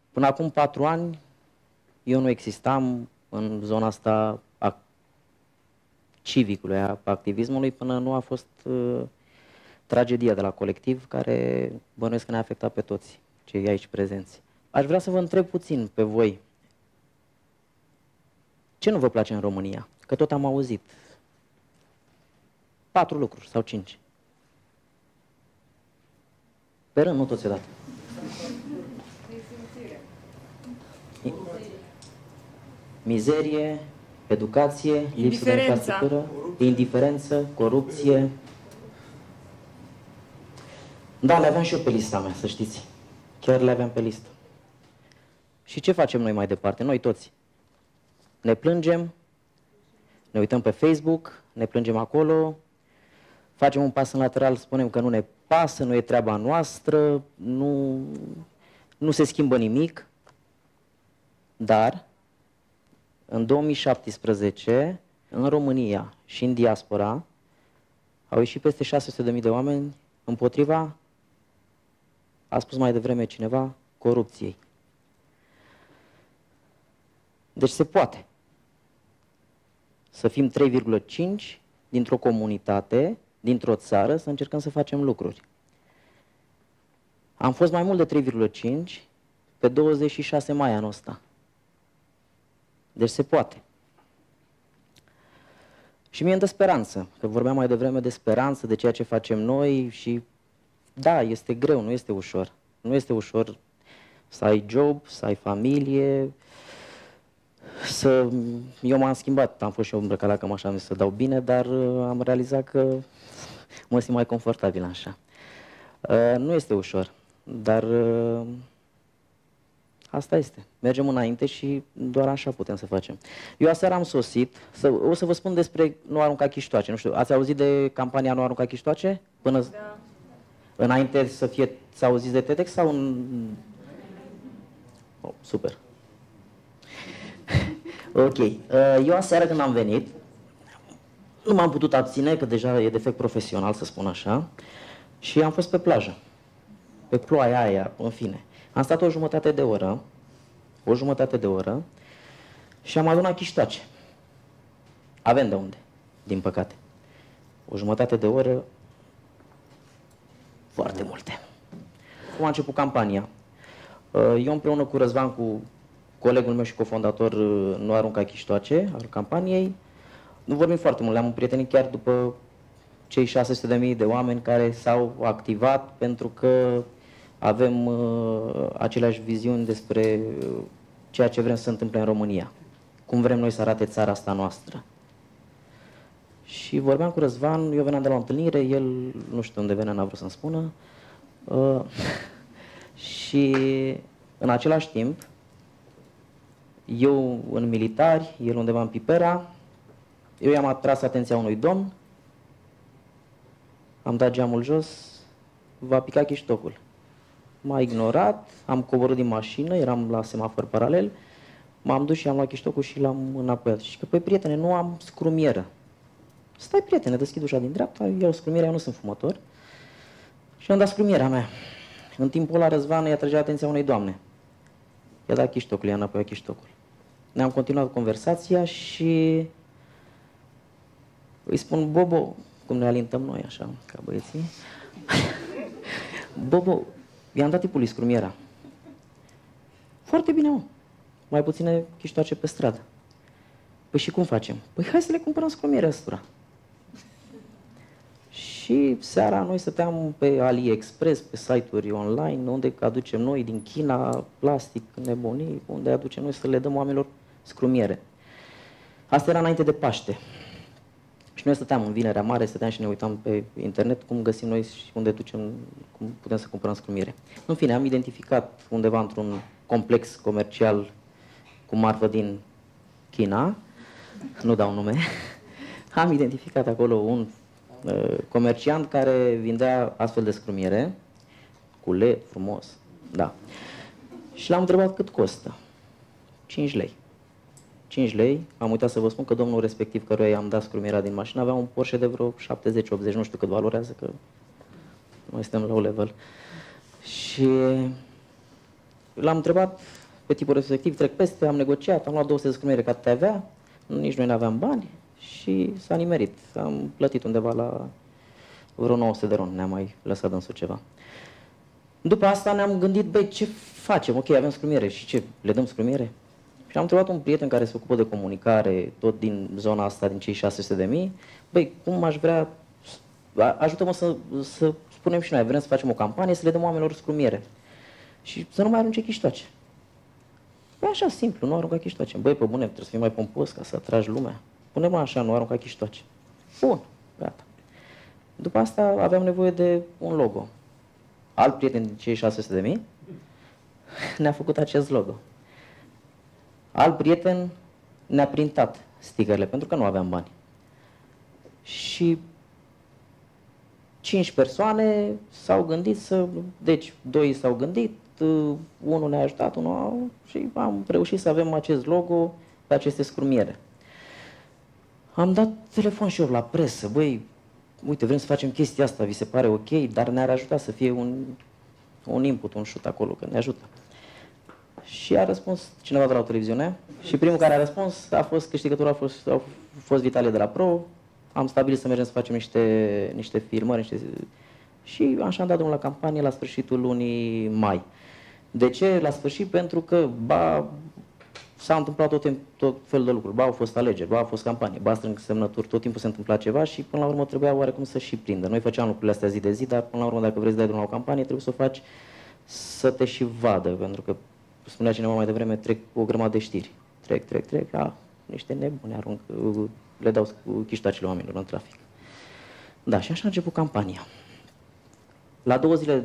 Până acum 4 ani, eu nu existam în zona asta a civicului, a activismului, până nu a fost tragedia de la colectiv, care bănuiesc că ne-a afectat pe toți cei aici prezenți. Aș vrea să vă întreb puțin pe voi, ce nu vă place în România? Că tot am auzit 4 lucruri sau 5. Pe rând, nu toți odată. Mizerie, educație, lipsă de infrastructură, indiferență, corupție. Da, le aveam și eu pe lista mea, să știți. Chiar le aveam pe listă. Și ce facem noi mai departe? Noi toți. Ne plângem, ne uităm pe Facebook, ne plângem acolo, facem un pas în lateral, spunem că nu ne pasă, nu e treaba noastră, nu se schimbă nimic. Dar, în 2017, în România și în diaspora, au ieșit peste 600.000 de oameni împotriva, a spus mai devreme cineva, corupției. Deci se poate să fim 3,5 dintr-o comunitate, dintr-o țară, să încercăm să facem lucruri. Am fost mai mult de 3,5 pe 26 mai anul ăsta. Deci se poate. Și mie îmi dă speranță, că vorbeam mai devreme de speranță, de ceea ce facem noi și da, este greu, nu este ușor. Nu este ușor să ai job, să ai familie, Eu m-am schimbat, am fost și eu îmbrăcat la cămașă, am zis să dau bine, dar am realizat că mă simt mai confortabil așa. Nu este ușor, dar asta este. Mergem înainte și doar așa putem să facem. Eu aseară am sosit, o să vă spun despre Nu arunca chiștoace. Nu știu, ați auzit de campania Nu arunca chiștoace? Până da. Înainte să auziți de TEDx sau în... Oh, super. Ok. Eu aseară când am venit, nu m-am putut abține, că deja e defect profesional, să spun așa, și am fost pe plajă. Pe ploaia aia, în fine. Am stat o jumătate de oră și am adunat chiștoace. Avem de unde, din păcate. O jumătate de oră, foarte multe. Cum a început campania? Eu împreună cu Răzvan, cu colegul meu și cofondator Nu arunca chiștoace, al campaniei, nu vorbim foarte mult, le-am împrietenit chiar după cei 600.000 de oameni care s-au activat pentru că avem aceleași viziuni despre ceea ce vrem să se întâmple în România. Cum vrem noi să arate țara asta noastră. Și vorbeam cu Răzvan, eu veneam de la o întâlnire, el nu știu unde venea, n-a vrut să-mi spună. Și în același timp, eu în militari, el undeva în Pipera, eu i-am atras atenția unui domn, am dat geamul jos, va pica chiștocul. M-a ignorat, am coborât din mașină, eram la semafor paralel, m-am dus și am luat chiștocul și l-am înapoiat. Și că, păi prietene, nu am scrumieră. Stai prietene, deschid ușa din dreapta, iau scrumierea, eu nu sunt fumător. Și am dat scrumierea mea. În timpul ăla Răzvan i-a trăgea atenția unei doamne. I-a dat chiștocul, i-a înapoiat chiștocul. Ne-am continuat conversația și îi spun, Bobo, cum ne alintăm noi așa, ca băieții, Bobo, i-am dat tipului scrumiera. Foarte bine, mă. Mai puține chiștoace pe stradă. Păi și cum facem? Păi hai să le cumpărăm scrumiere ăstora. Și seara noi stăteam pe AliExpress, pe site-uri online, unde aducem noi din China, plastic, nebunii, unde aducem noi să le dăm oamenilor scrumiere. Asta era înainte de Paște. Și noi stăteam în Vinerea Mare, stăteam și ne uitam pe internet cum găsim noi și unde ducem, cum putem să cumpărăm scrumiere. În fine, am identificat undeva într-un complex comercial cu marfă din China, nu dau nume, am identificat acolo un comerciant care vindea astfel de scrumiere, cu led frumos, da. Și l-am întrebat cât costă. 5 lei. 5 lei, am uitat să vă spun că domnul respectiv căruia i-am dat scrumierea din mașină avea un Porsche de vreo 70-80, nu știu cât valorează, că noi suntem low level. Și l-am întrebat pe tipul respectiv, trec peste, am negociat, am luat 200 de scrumiere ca TVA, nici noi nu aveam bani și s-a nimerit. Am plătit undeva la vreo 900 de ron, ne-am mai lăsat dânsul ceva. După asta ne-am gândit, băi, ce facem? Ok, avem scrumiere și ce? Le dăm scrumiere? Și am întrebat un prieten care se ocupă de comunicare, tot din zona asta, din cei 600.000, băi, cum aș vrea, ajută-mă să spunem și noi, vrem să facem o campanie, să le dăm oamenilor scrumiere. Și să nu mai arunce chiștoace. Păi așa simplu, nu arunca chiștoace. Băi, pe bune, trebuie să fii mai pompos ca să atragi lumea. Pune-mă așa, nu arunca chiștoace. Bun, gata. După asta aveam nevoie de un logo. Alt prieten din cei 600.000 ne-a făcut acest logo. Alt prieten ne-a printat stickerele, pentru că nu aveam bani. Și 5 persoane s-au gândit să... Deci, 2 s-au gândit, unul ne-a ajutat, unul și am reușit să avem acest logo pe aceste scrumiere. Am dat telefon și eu la presă, băi, uite, vrem să facem chestia asta, vi se pare ok, dar ne-ar ajuta să fie un input, un shoot acolo, că ne ajută. Și a răspuns cineva de la o televiziune și primul care a răspuns a fost câștigătorul, a fost Vitalie de la Pro. Am stabilit să mergem să facem niște filmări, și așa am dat drumul la campanie la sfârșitul lunii mai. De ce? La sfârșit pentru că s-a întâmplat tot felul de lucruri. Ba au fost alegeri, ba au fost campanie, ba strâng semnături, tot timpul se întâmpla ceva și până la urmă trebuia oarecum să și prindă. Noi făceam lucrurile astea zi de zi, dar până la urmă dacă vrei să dai drumul la o campanie trebuie să o faci să te și vadă, pentru că spunea cineva mai devreme, trec o grămadă de știri. Trec, niște nebuni arunc, le dau chiștoacele oamenilor în trafic. Da, și așa a început campania. La 2 zile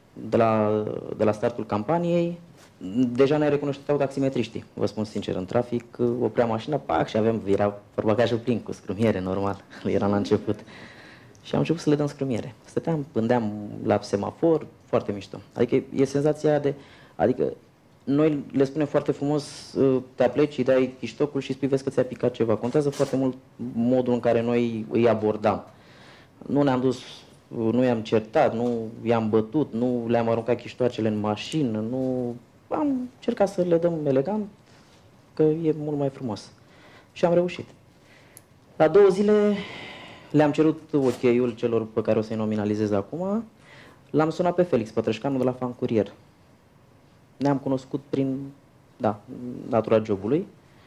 de la startul campaniei, deja ne recunoșteau taximetriștii, vă spun sincer, în trafic, oprea mașina, pac, și era portbagajul plin cu scrumiere, normal, era la început. Și am început să le dăm scrumiere. Stăteam, pândeam la semafor, foarte mișto. Adică e senzația de, adică noi le spunem foarte frumos, te apleci, îi dai chiștocul și spui, vezi că ți-a picat ceva. Contează foarte mult modul în care noi îi abordam. Nu ne-am dus, nu i-am certat, nu i-am bătut, nu le-am aruncat chiștoacele în mașină, nu... Am încercat să le dăm elegant, că e mult mai frumos. Și am reușit. La 2 zile le-am cerut ok-ul celor pe care o să-i nominalizez acum. L-am sunat pe Felix Pătrășcanu de la Fan Curier. Ne-am cunoscut prin, natura jobului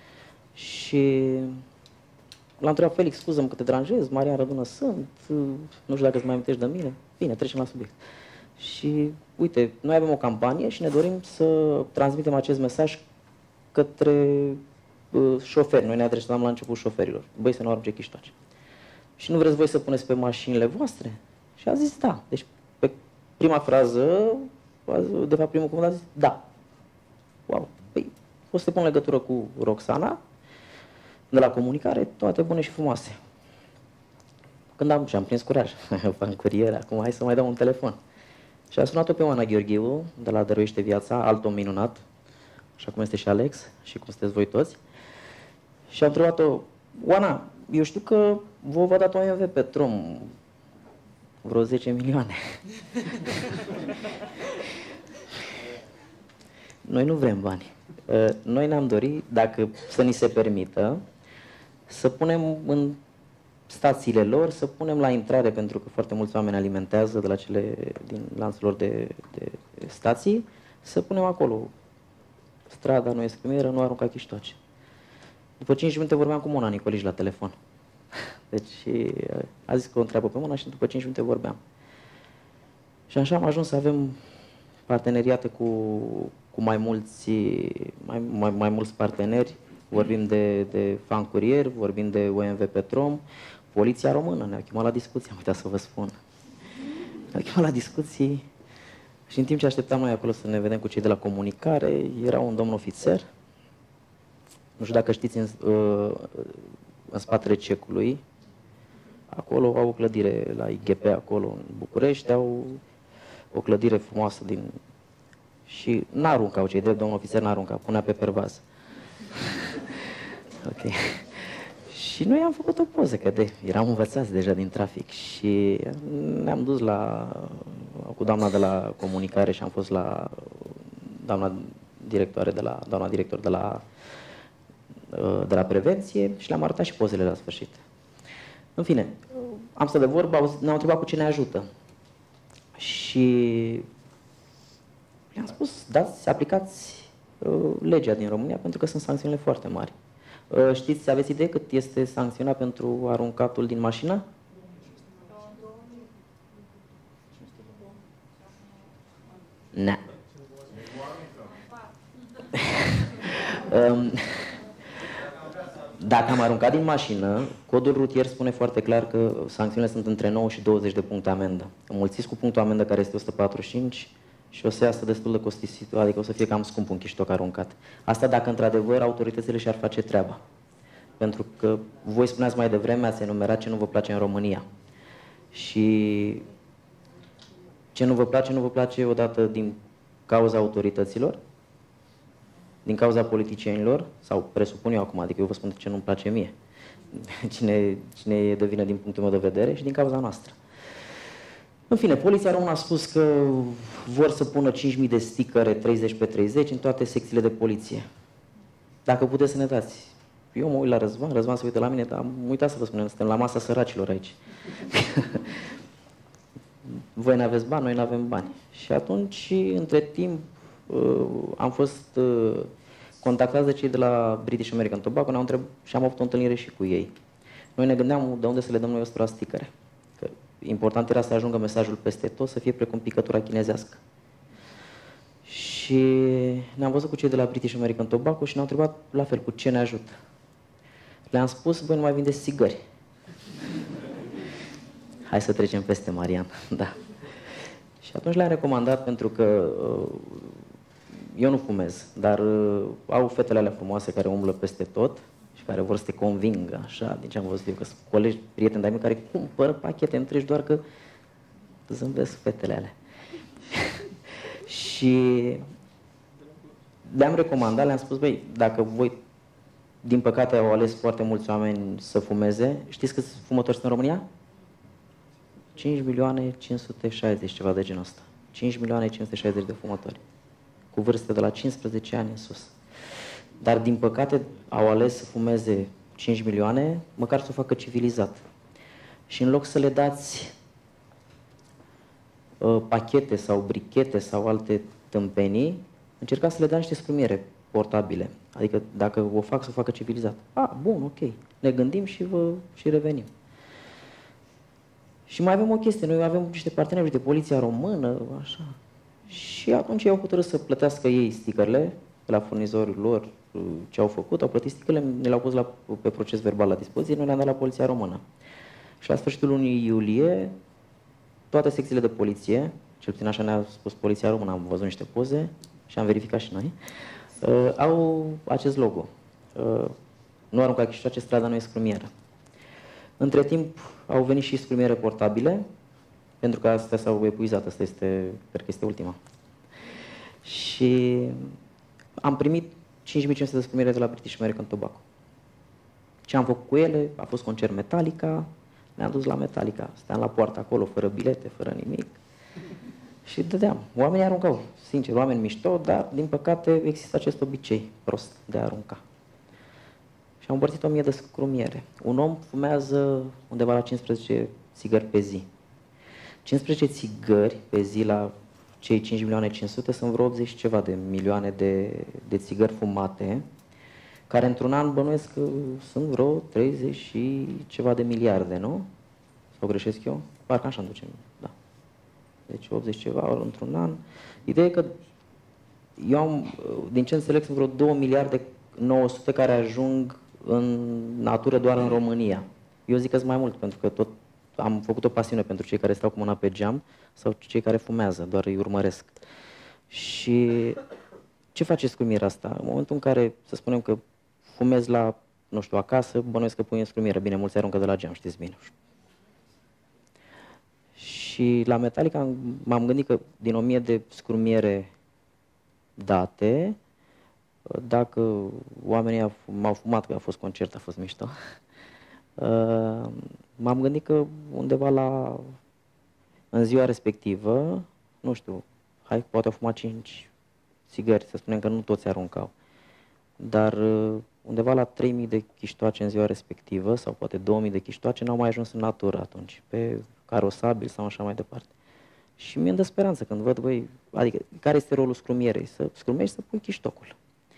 și l-am întrebat, Felix, scuză-mă că te deranjez, Marian Rădună sunt, nu știu dacă îți mai amintești de mine. Bine, trecem la subiect. Și, uite, noi avem o campanie și ne dorim să transmitem acest mesaj către șoferi. Noi ne adresăm la început șoferilor. Băi, să nu arunce chiștoace. Și nu vreți voi să puneți pe mașinile voastre? Și a zis da. Deci, pe prima frază, de fapt primul cuvânt a zis da. Wow. Păi, o să te pun legătură cu Roxana, de la comunicare, toate bune și frumoase. Când am prins curaj, Fan Curier, acum hai să mai dau un telefon. Și a sunat-o pe Oana Gheorghiu, de la Dăruiește Viața, alt om minunat, așa cum este și Alex, și cum sunteți voi toți. Și am întrebat-o, Oana, eu știu că v-a dat OMV Petrom vreo 10 milioane. Noi nu vrem bani. Noi ne-am dorit, dacă să ni se permită, să punem în stațiile lor, să punem la intrare, pentru că foarte mulți oameni alimentează de la cele din lanțul lor de stații, să punem acolo. Strada nu e scrimieră, nu arunca chiștoace. După 5 minute vorbeam cu Mona Nicolici la telefon. Deci a zis că o întreabă pe Mona și după 5 minute vorbeam. Și așa am ajuns să avem parteneriate cu mai mulți parteneri. Vorbim de Fan Curier, vorbim de OMV Petrom, Poliția Română ne-a chemat la discuții, am uitat să vă spun. Ne-a chemat la discuții și în timp ce așteptam noi acolo să ne vedem cu cei de la comunicare, era un domn ofițer, nu știu dacă știți, în spatele cecului, acolo au o clădire la IGP, acolo în București, au o clădire frumoasă și n-aruncau cei drept, domnul ofițer n-arunca, punea pe pervaz. Ok. Și noi am făcut o poză, că eram învățați deja din trafic și ne-am dus cu doamna de la comunicare și am fost la doamna directoare doamna director de la prevenție și le-am arătat și pozele la sfârșit. În fine, am stat de vorbă, ne-au întrebat cu ce ne ajută. Și le-am spus, aplicați legea din România, pentru că sunt sancțiunile foarte mari. Știți, aveți idee cât este sancționat pentru aruncatul din mașină? Ne. Dacă am aruncat din mașină, codul rutier spune foarte clar că sancțiunile sunt între 9 și 20 de puncte amendă. Înmulțiți cu punctul amendă care este 145 și o să iasă destul de costisitor, adică o să fie cam scump un chiștoc aruncat. Asta dacă într-adevăr autoritățile și-ar face treaba. Pentru că voi spuneați mai devreme, ați enumerat ce nu vă place în România. Și ce nu vă place odată din cauza autorităților, din cauza politicienilor, sau presupun eu acum, adică eu vă spun ce nu-mi place mie, cine e de vină din punctul meu de vedere, și din cauza noastră. În fine, Poliția Română a spus că vor să pună 5.000 de stickere 30 pe 30 în toate secțiile de poliție. Dacă puteți să ne dați. Eu mă uit la Răzvan se uită la mine, dar am uitat să vă spunem, suntem la masa săracilor aici. Voi n-aveți bani, noi n-avem bani. Și atunci, între timp, am fost contactați de cei de la British American Tobacco, ne-au întrebat și am avut o întâlnire și cu ei. Noi ne gândeam de unde să le dăm noi 100 sticăre. Că important era să ajungă mesajul peste tot, să fie precum picătura chinezească. Și ne-am văzut cu cei de la British American Tobacco și ne-au întrebat la fel cu ce ne ajută. Le-am spus, voi nu mai vindeți țigări. Hai să trecem peste, Marian. Da. Și atunci le-am recomandat, pentru că eu nu fumez, dar au fetele alea frumoase care umblă peste tot și care vor să te convingă, așa, din ce am văzut eu, că sunt colegi, prieteni de-ai mei care cumpără pachete întregi doar că zâmbesc fetele alea. Și le-am recomandat, le-am spus, băi, dacă voi, din păcate, au ales foarte mulți oameni să fumeze, știți câți fumători sunt în România? 5.560.000, ceva de genul ăsta. 5.560.000 de fumători, cu vârste de la 15 ani în sus. Dar, din păcate, au ales să fumeze 5 milioane, măcar să o facă civilizat. Și în loc să le dați pachete sau brichete sau alte tâmpenii, încercați să le dați niște scrumiere portabile. Adică, dacă o fac, să o facă civilizat. Bun, ok. Ne gândim și revenim. Și mai avem o chestie, noi avem niște parteneri de Poliția Română, așa. Și atunci ei au hotărât să plătească ei stickerele de la furnizorii lor, ce au făcut, au plătit stickerele, ne le-au pus pe proces verbal la dispoziție, noi le-am dat la Poliția Română. Și la sfârșitul lunii iulie, toate secțiile de poliție, cel puțin așa ne-a spus Poliția Română, am văzut niște poze și am verificat și noi, au acest logo. Nu arunca chiștoace, strada nu e scrumieră. Între timp, au venit și scrumiere portabile, pentru că astea s-au epuizat, asta este, cred că este ultima. Și am primit 5.500 de scrumiere de la British American Tobacco. Ce am făcut cu ele? A fost concert Metallica, ne-am dus la Metallica, stăteam la poartă acolo, fără bilete, fără nimic. Și dădeam. Oamenii aruncau, sincer, oameni mișto, dar, din păcate, există acest obicei prost de a arunca. Și am împărțit 1.000 de scrumiere. Un om fumează undeva la 15 țigări pe zi. 15 țigări pe zi la cei 5.500.000 sunt vreo 80 și ceva de milioane de țigări fumate, care într-un an bănuiesc că sunt vreo 30 și ceva de miliarde, nu? Sau greșesc eu? Parcă așa îmi ducem, da. Deci 80 ceva într-un an. Ideea e că eu am, din ce înțeleg, sunt vreo 2 miliarde 900 care ajung în natură doar în România. Eu zic că sunt mai mult, pentru că tot am făcut o pasiune pentru cei care stau cu mâna pe geam sau cei care fumează, doar îi urmăresc. Și ce faceți cu mira asta? În momentul în care, să spunem că fumezi la, nu știu, acasă, bănuiesc că pui în scrumiere. Bine, mulți aruncă de la geam, știți bine. Și la Metallica m-am gândit că din 1000 de scrumiere date, dacă oamenii m-au fumat, că a fost concert, a fost mișto, m-am gândit că undeva în ziua respectivă, nu știu, poate au fumat 5 țigări, să spunem că nu toți aruncau, dar undeva la 3.000 de chiștoace în ziua respectivă, sau poate 2.000 de chiștoace, n-au mai ajuns în natură atunci, pe carosabil sau așa mai departe. Și mi-e dă speranță când văd, băi, adică, care este rolul scrumierei? Să scrumești, să pui chiștocul.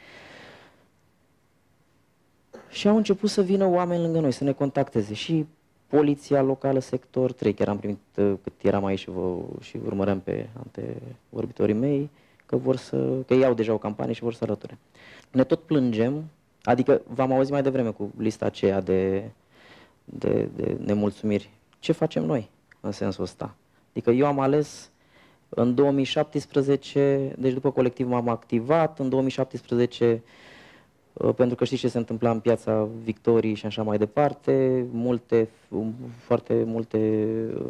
Și au început să vină oameni lângă noi, să ne contacteze. Și poliția locală, sector 3, chiar am primit, cât eram aici și urmăream pe antevorbitorii mei, că ei au deja o campanie și vor să alăture. Ne tot plângem, adică v-am auzit mai devreme cu lista aceea de nemulțumiri. Ce facem noi în sensul ăsta? Adică eu am ales în 2017, deci după colectiv m-am activat, în 2017, pentru că știți ce se întâmpla în Piața Victoriei și așa mai departe, foarte multe,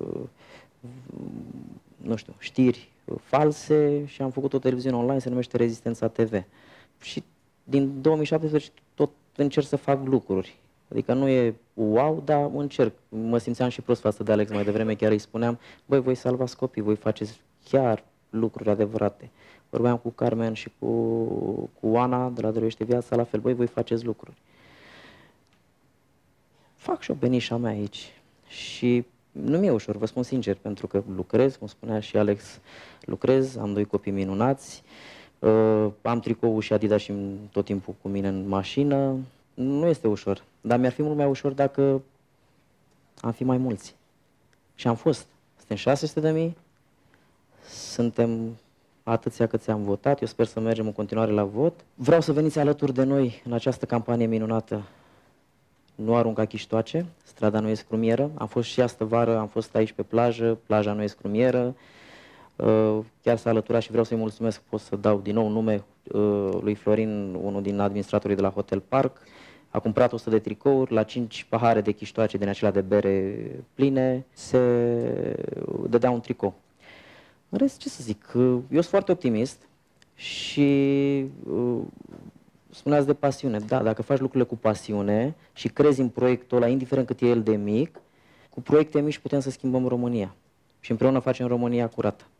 nu știu, știri false și am făcut o televiziune online, se numește Rezistența TV. Și din 2017 tot încerc să fac lucruri. Adică nu e wow, dar încerc. Mă simțeam și prost față de Alex mai devreme, chiar îi spuneam, băi, voi salvați copii, voi faceți chiar lucruri adevărate. Vorbeam cu Carmen și cu Ana de la Dăruiește Viața, la fel, băi, voi faceți lucruri. Fac și o benișa mea aici și nu mi-e ușor, vă spun sincer, pentru că lucrez, cum spunea și Alex, lucrez, am 2 copii minunați, am tricoul și Adidas și tot timpul cu mine în mașină. Nu este ușor, dar mi-ar fi mult mai ușor dacă am fi mai mulți. Și am fost. Suntem 600.000, suntem atâția câți am votat, eu sper să mergem în continuare la vot. Vreau să veniți alături de noi în această campanie minunată. Nu arunca chiștoace, strada nu e scrumieră. Am fost și astă vară, am fost aici pe plajă, plaja nu e scrumieră. Chiar s-a alăturat și vreau să-i mulțumesc, pot să dau din nou nume lui Florin, unul din administratorii de la Hotel Park. A cumpărat 100 de tricouri, la 5 pahare de chiștoace din acelea de bere pline, se dădea un tricou. În rest, ce să zic, eu sunt foarte optimist și spuneați de pasiune. Da, dacă faci lucrurile cu pasiune și crezi în proiectul ăla, indiferent cât e el de mic, cu proiecte mici putem să schimbăm România și împreună facem România curată.